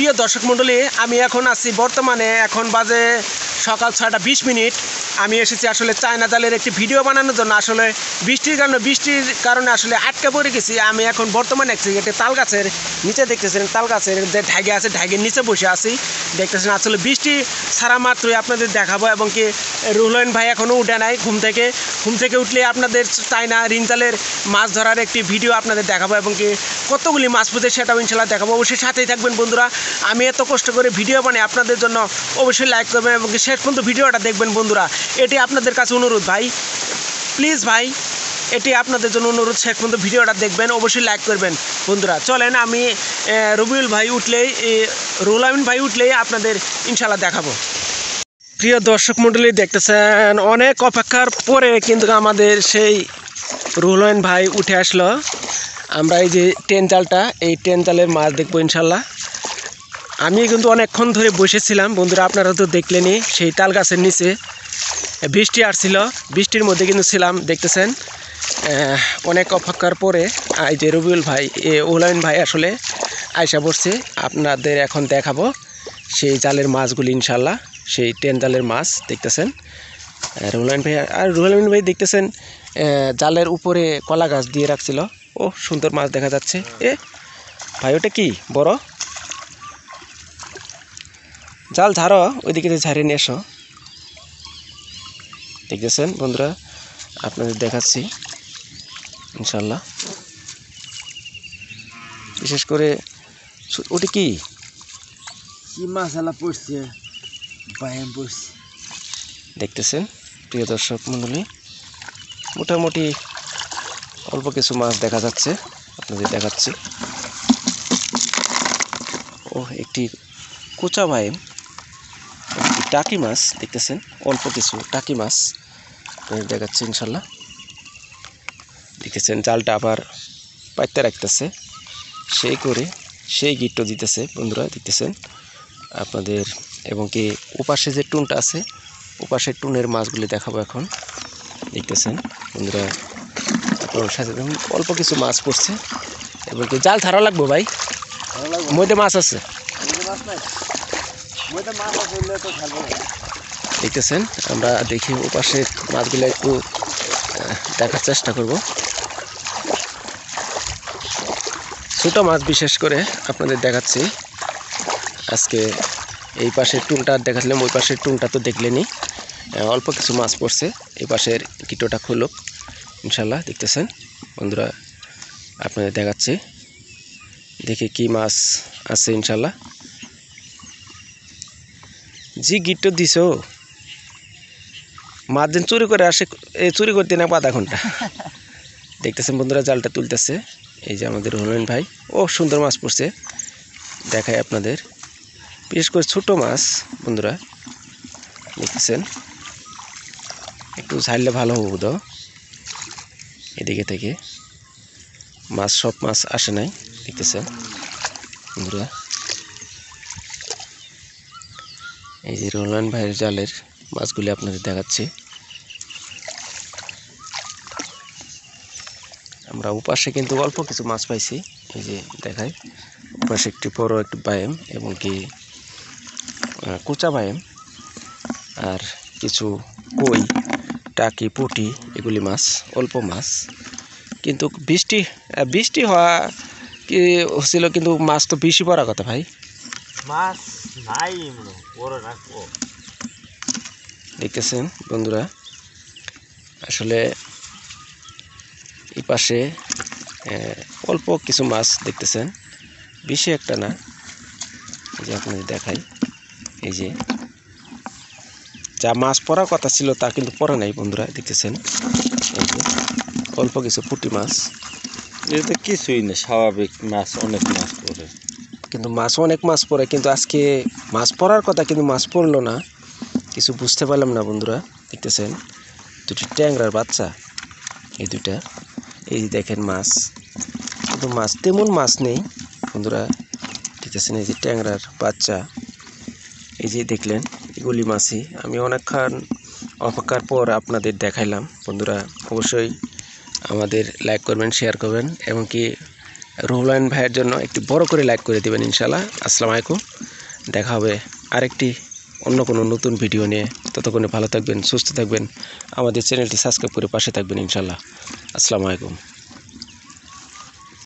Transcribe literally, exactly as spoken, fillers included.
প্রিয় দর্শক মণ্ডলী, আমি এখন আছি বর্তমানে এখন বাজে সকাল ছয়টা বিশ মিনিট। আমি এসেছি আসলে চায়না জালের একটি ভিডিও বানানোর জন্য। আসলে বৃষ্টির কারণে বৃষ্টির কারণে আসলে আটকে পড়ে গেছি। আমি এখন বর্তমানে একটি তাল গাছের নিচে দেখতেছেন, তাল গাছের যে ঢাগে আছে ঢাগের নিচে বসে আছি। দেখতেছেন আসলে বৃষ্টি ছাড়া মাত্রই আপনাদের দেখাবো। এবং কি রুহুল ভাই এখনও উঠে নাই ঘুম থেকে। ঘুম থেকে উঠলে আপনাদের চায়না রিং জালের মাছ ধরার একটি ভিডিও আপনাদের দেখাবো এবং কি কতগুলি মাছ পুঁতে সেটাও ইনশাল্লাহ দেখাবো। অবশ্যই সাথেই থাকবেন বন্ধুরা। আমি এত কষ্ট করে ভিডিও বানাই আপনাদের জন্য, অবশ্যই লাইক করবেন এবং শেষ পর্যন্ত ভিডিওটা দেখবেন বন্ধুরা। এটি আপনাদের কাছে অনুরোধ ভাই, প্লিজ ভাই, এটি আপনাদের জন্য অনুরোধ, শেষ পর্যন্ত ভিডিওটা দেখবেন, অবশ্যই লাইক করবেন বন্ধুরা। চলেন আমি রবিউল ভাই উঠলেই রুহুল আমিন ভাই উঠলেই আপনাদের ইনশাল্লাহ দেখাবো। প্রিয় দর্শক মণ্ডলী, দেখতেছেন অনেক অপেক্ষার পরে কিন্তু আমাদের সেই রুহুল আমিন ভাই উঠে আসলো। আমরা এই যে টেন জালটা, এই টেন জালের মাছ দেখবো ইনশাল্লাহ। আমি কিন্তু অনেকক্ষণ ধরে বসেছিলাম বন্ধুরা, আপনারা তো দেখলেনই। সেই তাল গাছের নিচে বৃষ্টি আসছিল, বৃষ্টির মধ্যে কিন্তু ছিলাম। দেখতেছেন অনেক অপেক্ষার পরে এই যে রবিউল ভাই, এ রুহুল আমিন ভাই আসলে আয়সা পড়ছে। আপনাদের এখন দেখাবো সেই জালের মাছগুলি ইনশাল্লাহ, সেই টেন জালের মাছ দেখতেছেন রুহুল আমিন ভাই। আর রুহুল আমিন ভাই দেখতেছেন জালের উপরে কলা গাছ দিয়ে রাখছিল। ও সুন্দর মাছ দেখা যাচ্ছে। এ ভাই ওটা কি বড় জাল, ঝাড়ো ওইদিকে ঝাড়িয়ে নিয়ে এসো। দেখতেছেন বন্ধুরা, আপনাদের দেখাচ্ছি ইনশাল্লাহ। বিশেষ করে ওটি কি কি মাছালা পড়ছে, বায়াম পড়ছে। দেখতেছেন প্রিয় দর্শক মণ্ডলী, মোটামুটি অল্প কিছু মাছ দেখা যাচ্ছে, আপনাদের দেখাচ্ছি। ও একটি কোচা বায়াম, টাকি মাছ দেখতেছেন, অল্প কিছু টাকি মাছ দেখাচ্ছে ইনশাল্লাহ। দেখতেছেন জালটা আবার পাইতে রাখতেছে, সেই করে সেই গিট্টো দিতেছে বন্ধুরা, দেখতেছেন আপনাদের। এবং কি ওপাশে যে টুনটা আছে, ওপাশের টুনের মাছগুলি দেখাবো এখন। দেখতেছেন বন্ধুরা, আপনার সাথে অল্প কিছু মাছ পড়ছে। এবং কি জাল ধারা লাগবো ভাই, মধ্যে মাছ আছে। দেখতেছেন আমরা দেখি ওপাশের মাছগুলো একটু দেখার চেষ্টা করব। ছোটো মাছ বিশেষ করে আপনাদের দেখাচ্ছি আজকে। এই পাশের টুনটা দেখাচ্ছিলাম, ওই পাশের টুনটা তো দেখলেনি। অল্প কিছু মাছ পড়ছে, এই পাশের কিটোটা খুলুক ইনশাল্লাহ। দেখতেছেন বন্ধুরা, আপনাদের দেখাচ্ছি, দেখি কি মাছ আছে ইনশাল্লাহ। জি গিট্টো দিছ, মাছ দিন চুরি করে আসে, এই চুরি করতে না আধা ঘন্টা। দেখতেছেন বন্ধুরা, জালটা তুলতেছে এই যে আমাদের রুহুল আমিন ভাই। ও সুন্দর মাছ পড়ছে, দেখায় আপনাদের। বিশেষ করে ছোটো মাছ বন্ধুরা, দেখতেছেন একটু ঝাড়লে ভালো হবো তো। এদিকে থেকে মাছ, সব মাছ আসে নাই, দেখতেছেন বন্ধুরা। এই যে রুহুল আমিন ভাইয়ের জালের মাছগুলি আপনাদের দেখাচ্ছি। আমরা ওপাশে কিন্তু অল্প কিছু মাছ পাইছি, এই যে দেখায়। ওপাশে একটি বড় একটি বায়াম এবং কি কোচা বায়াম, আর কিছু কই, টাকি, পুঁটি, এগুলি মাছ, অল্প মাছ। কিন্তু বৃষ্টি বৃষ্টি হওয়া কি হচ্ছিল, কিন্তু মাছ তো বেশি পড়ার কথা ভাই। মাছ নাই বড় না। দেখতেছেন বন্ধুরা, আসলে এই পাশে অল্প কিছু মাছ দেখতেছেন, বেশি একটা না। এই যে আপনাদের দেখাই, এই যে যা মাছ পড়ার কথা ছিল তা কিন্তু পড়া নাই বন্ধুরা। দেখতেছেন এই যে অল্প কিছু পুঁটি মাছ। এটা কিছুই না, স্বাভাবিক মাছ, অনেক মাছ পড়ে, কিন্তু মাছ অনেক মাছ পড়ে, কিন্তু আজকে মাছ পড়ার কথা কিন্তু মাছ পড়লো না, কিছু বুঝতে পারলাম না বন্ধুরা। দেখতেছেন দুটি ট্যাংরার বাচ্চা, এই দুইটা, এই যে দেখেন মাছ, কিন্তু মাছ তেমন মাছ নেই বন্ধুরা। দেখতেছেন এই যে ট্যাংরার বাচ্চা, এই যে দেখলেন এগুলি মাছই। আমি অনেকক্ষণ অপেক্ষার পর আপনাদের দেখাইলাম বন্ধুরা। অবশ্যই আমাদের লাইক করবেন, শেয়ার করবেন এবং কি রুহুল ভাইয়ের জন্য একটি বড় করে লাইক করে দেবেন ইনশাল্লাহ। আসসালামু আলাইকুম, দেখা হবে আরেকটি অন্য কোনো নতুন ভিডিও নিয়ে। ততক্ষণে ভালো থাকবেন, সুস্থ থাকবেন, আমাদের চ্যানেলটি সাবস্ক্রাইব করে পাশে থাকবেন ইনশাল্লাহ। আসসালামু আলাইকুম।